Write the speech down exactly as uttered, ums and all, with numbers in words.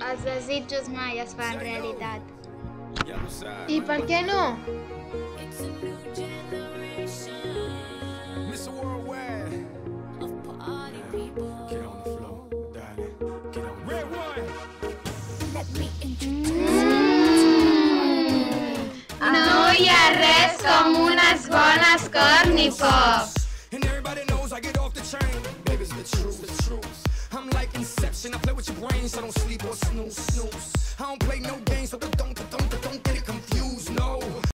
els desitjos mai es fan realitat. I per què no? No hi ha res com unes bones cornipops. I'm like Inception, I play with your brains, so don't sleep or snooze, snooze. I don't play no games, so don't